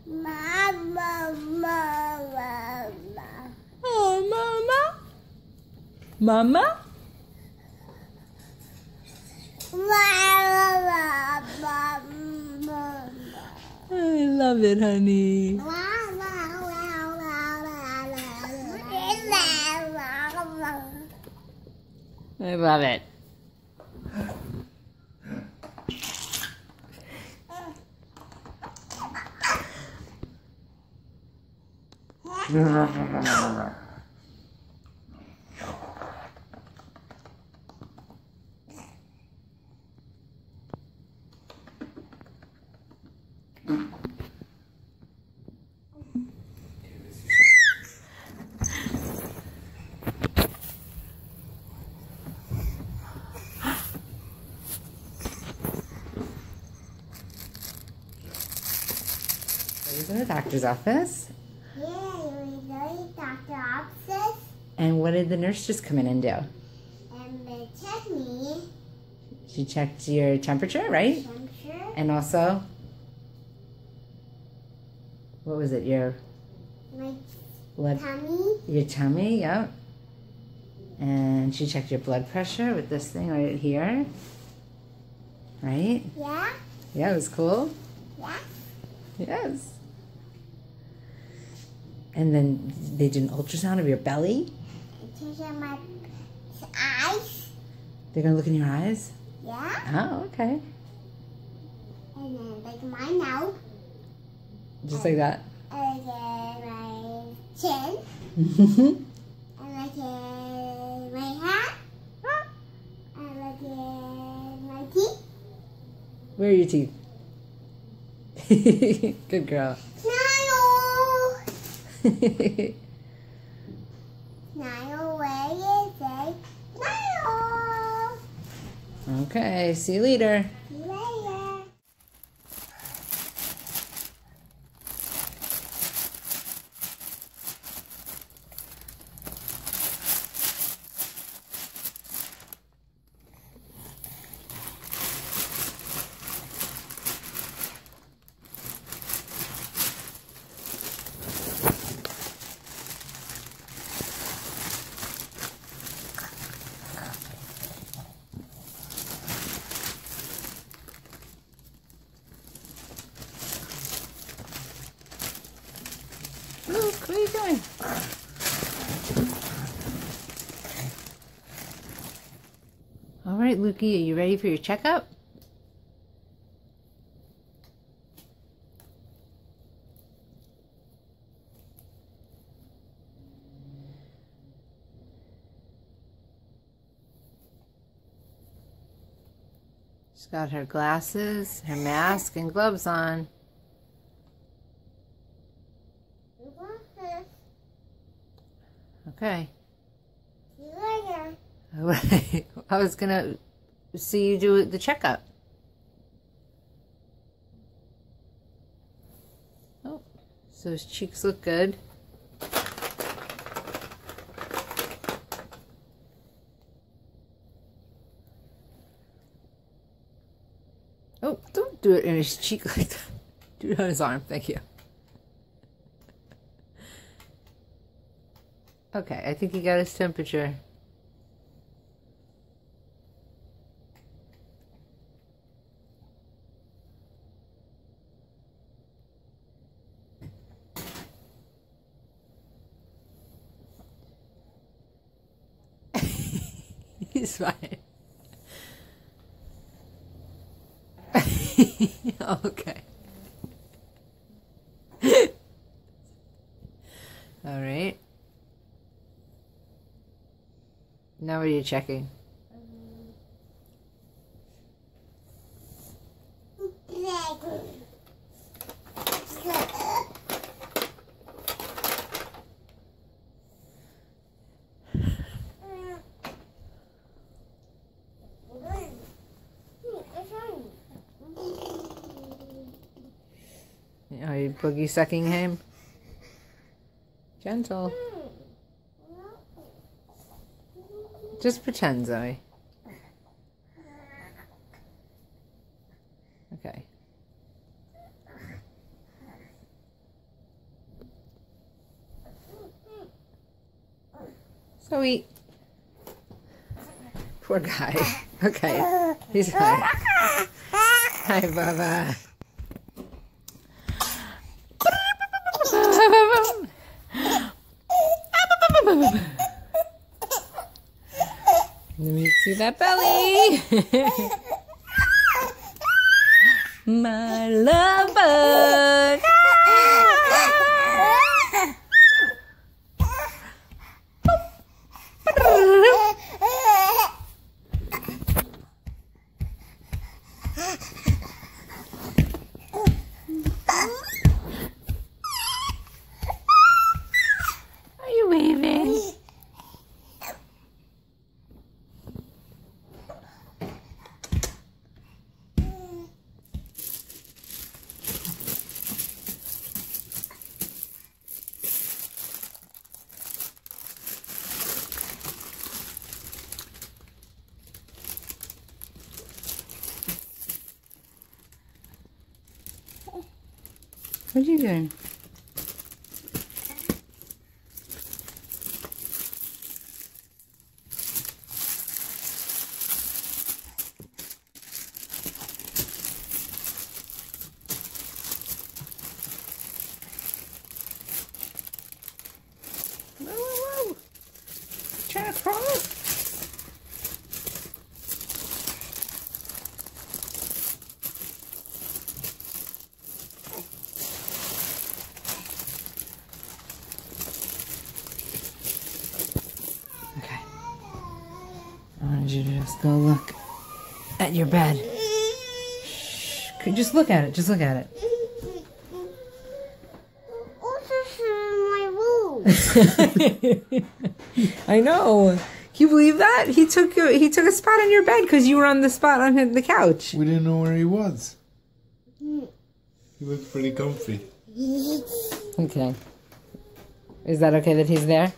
Mama, mama, mama. Oh, Mama. Mama? Mama, mama, mama. I love it, honey. I love it. Are you in the doctor's office? Yeah, we go to doctor's office And what did the nurse just come in and do? and they check me She checked your temperature, right? temperature, And also, what was it? Your my blood, tummy, your tummy, yep. And she checked your blood pressure with this thing right here. Right? yeah, Yeah, it was cool. yeah, Yes. And then they did an ultrasound of your belly. and check out my eyes, They're gonna look in your eyes. yeah, Oh, okay. and then like my nose, Just like that. and then my chin, Mm-hmm. and like my hat, and like my teeth. Where are your teeth? Good girl. Smile! Smile, where is it? Smile! Okay, see you later. See you later. Luke, what are you doing? All right, Lukey, are you ready for your checkup? She's got her glasses, her mask, and gloves on. You want this? Okay. See you later. All right. I was gonna see you do the checkup. Oh, so his cheeks look good. Oh, don't do it in his cheek like that. Do it on his arm. Thank you. Okay, I think he got his temperature. He's fine. Okay. All right. Now what are you checking? Are you boogie sucking him? Gentle. Just pretend, Zoe. Okay. Zoe. Poor guy. Okay. He's fine. Hi, Baba. Let me see that belly. My love bug. Are you waving? What are you doing? Whoa, whoa, whoa. Trying to crawl? Okay. I wanted you to just go look at your bed. Shh. Just look at it. Just look at it. This is my room. I know. Can you believe that? He took a spot on your bed because you were on the spot on the couch. We didn't know where he was. He looked pretty comfy. Okay. Is that okay that he's there?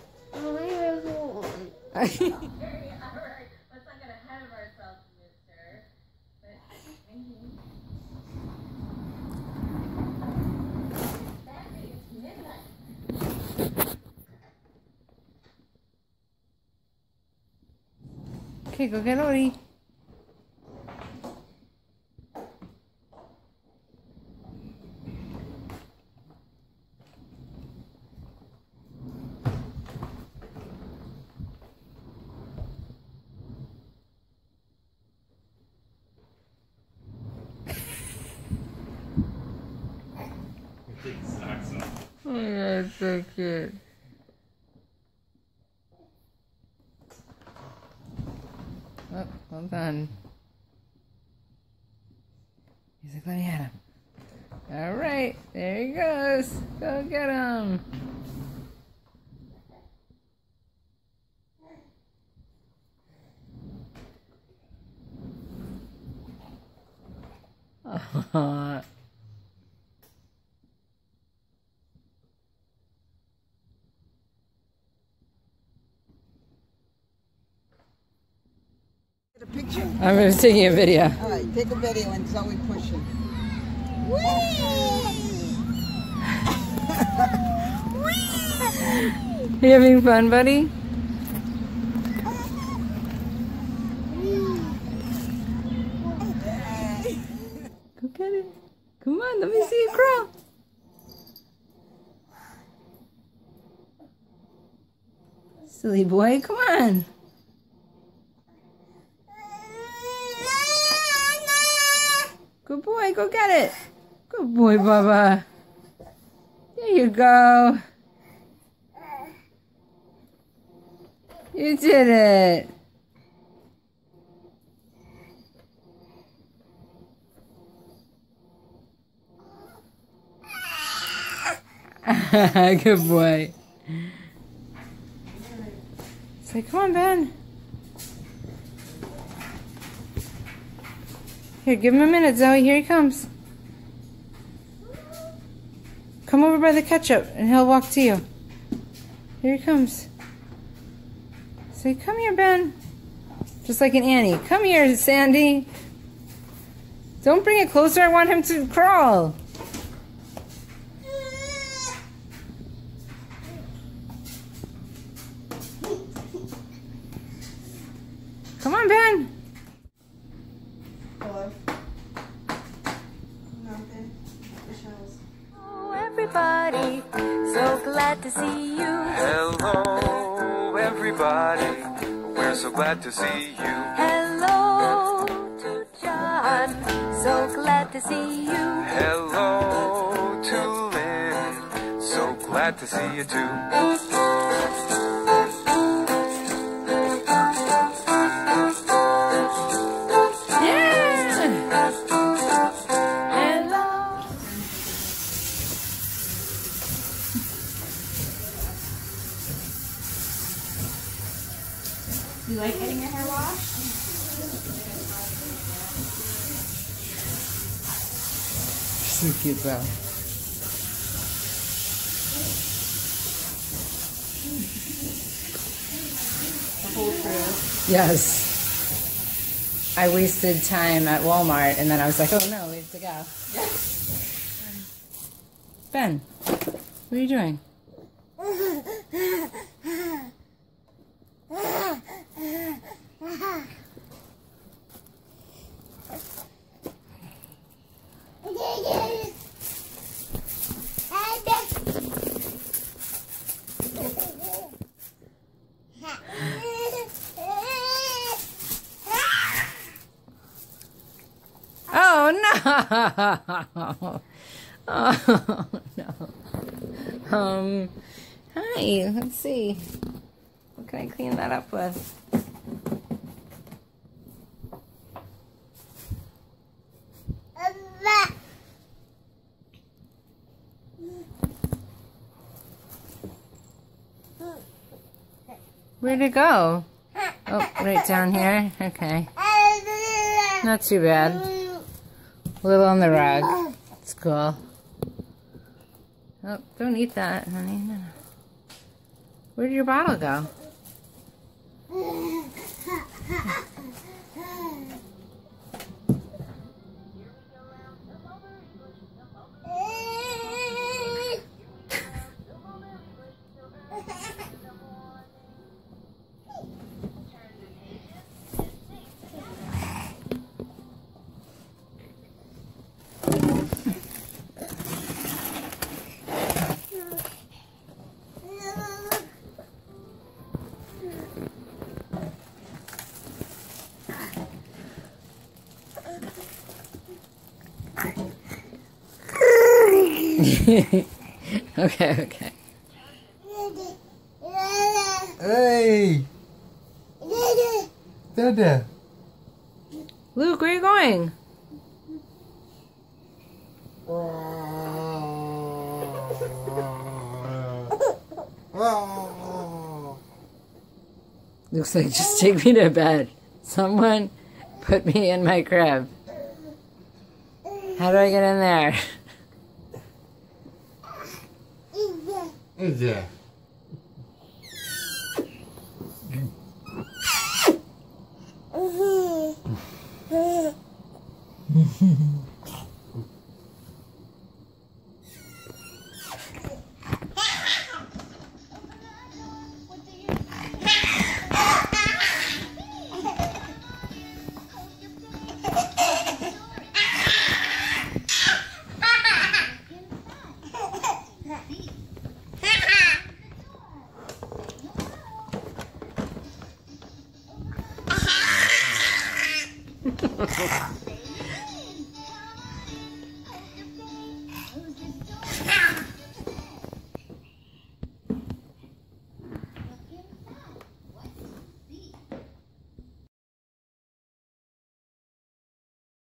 Okay, go get Odie. Oh, that's so cute. Oh, well done. He's like, let me at him. All right, there he goes. Go get him. Oh. A picture? I'm just taking a video. All right, take a video and Zoe pushing. You having fun, buddy? Go get it. Come on, let me see you crawl. Silly boy, come on. Good boy, go get it. Good boy, Bubba. There you go. You did it. Good boy. Say, come on, Ben. Here, give him a minute, Zoe. Here he comes. Come over by the ketchup, and he'll walk to you. Here he comes. Say, come here, Ben. Just like an Annie. Come here, Sandy. Don't bring it closer. I want him to crawl. Come on, Ben. Oh, everybody, so glad to see you. Hello, everybody. We're so glad to see you. Hello to John, so glad to see you. Hello to Lynn. So glad to see you too. You like getting your hair washed? So cute, though. The whole crew. Yes. I wasted time at Walmart, and then I was like, oh no, we have to go. Ben, what are you doing? Oh no! Oh no! Hi. Let's see. What can I clean that up with? Where'd it go? Oh, right down here. Okay. Not too bad. A little on the rug. It's cool. Oh, don't eat that, honey. No. Where did your bottle go? Okay. Hey! Dada! Luke, where are you going? Looks like just take me to bed. Someone put me in my crib. How do I get in there? Yeah. Ha ha ha!